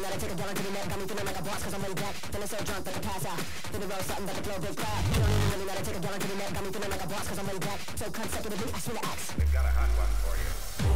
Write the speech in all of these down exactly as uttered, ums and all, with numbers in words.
gotta take a gallon to the neck. Got me feeling like a boss cause I'm way back. Feeling so drunk that I pass out. Did it roll something that the flow big crack. You don't even really gotta take a gallon to the neck. Got me feeling like a boss cause I'm way back. So consecutively, I swing the axe. We've got a hot one for you.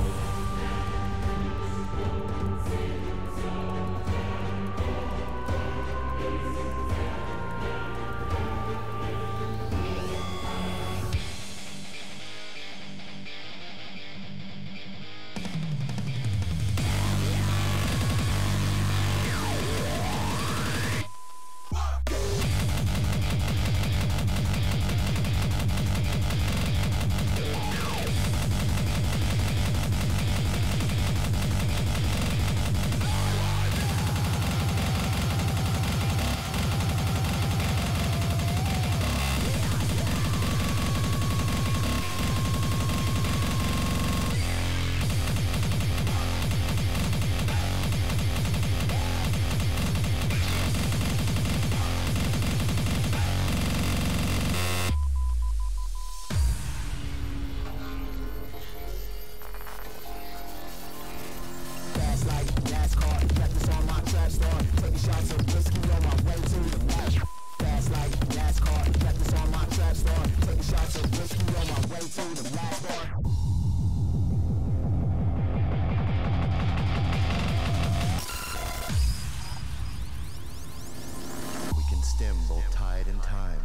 Stem both tide and time.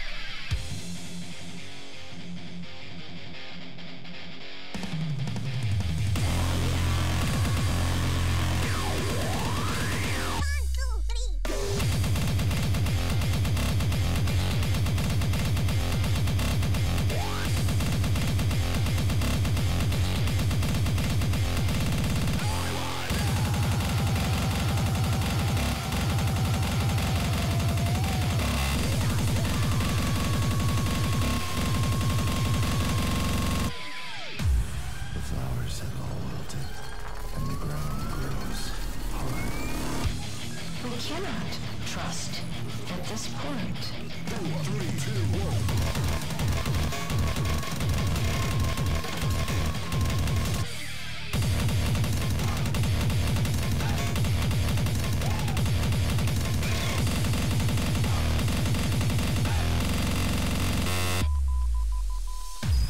We cannot trust at this point. Four, three, two, one.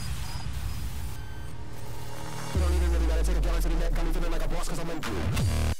You don't even really gotta take a gallon to the neck. Got me feeling like a boss cause I'm in.